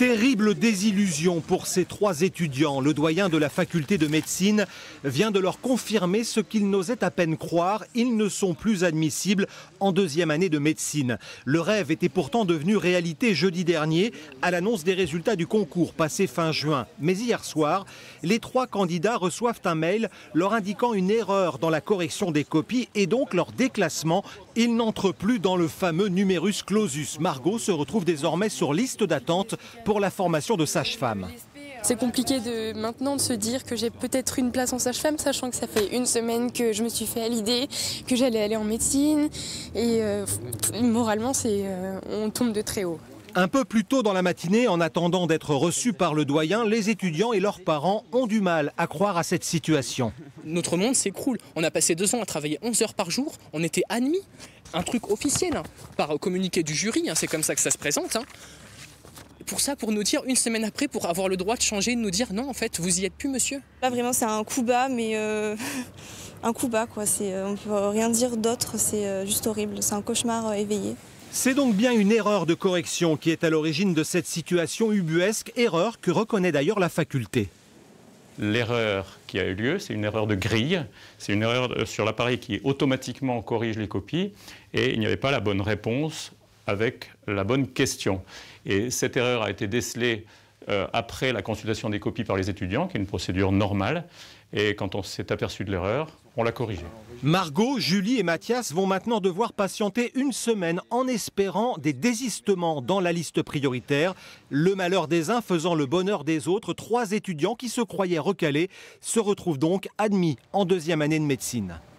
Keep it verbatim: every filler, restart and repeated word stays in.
Terrible désillusion pour ces trois étudiants. Le doyen de la faculté de médecine vient de leur confirmer ce qu'ils n'osaient à peine croire. Ils ne sont plus admissibles en deuxième année de médecine. Le rêve était pourtant devenu réalité jeudi dernier à l'annonce des résultats du concours passé fin juin. Mais hier soir, les trois candidats reçoivent un mail leur indiquant une erreur dans la correction des copies et donc leur déclassement. Ils n'entrent plus dans le fameux numerus clausus. Margot se retrouve désormais sur liste d'attente pour la formation de sage-femme. C'est compliqué de maintenant de se dire que j'ai peut-être une place en sage-femme, sachant que ça fait une semaine que je me suis fait à l'idée que j'allais aller en médecine. Et euh, moralement, c'est, euh, on tombe de très haut. Un peu plus tôt dans la matinée, en attendant d'être reçus par le doyen, les étudiants et leurs parents ont du mal à croire à cette situation. Notre monde s'écroule. On a passé deux ans à travailler onze heures par jour. On était admis. Un truc officiel, hein, par communiqué du jury. Hein, c'est comme ça que ça se présente. Hein. Pour ça, pour nous dire une semaine après, pour avoir le droit de changer, de nous dire non, en fait, vous y êtes plus, monsieur. Là, vraiment, c'est un coup bas, mais euh, un coup bas, quoi. C'est, on ne peut rien dire d'autre. C'est euh, juste horrible. C'est un cauchemar euh, éveillé. C'est donc bien une erreur de correction qui est à l'origine de cette situation ubuesque, erreur que reconnaît d'ailleurs la faculté. L'erreur qui a eu lieu, c'est une erreur de grille, c'est une erreur sur l'appareil qui automatiquement corrige les copies et il n'y avait pas la bonne réponse avec la bonne question. Et cette erreur a été décelée euh, après la consultation des copies par les étudiants, qui est une procédure normale, et quand on s'est aperçu de l'erreur, on l'a corrigée. Margot, Julie et Mathias vont maintenant devoir patienter une semaine en espérant des désistements dans la liste prioritaire. Le malheur des uns faisant le bonheur des autres, trois étudiants qui se croyaient recalés se retrouvent donc admis en deuxième année de médecine.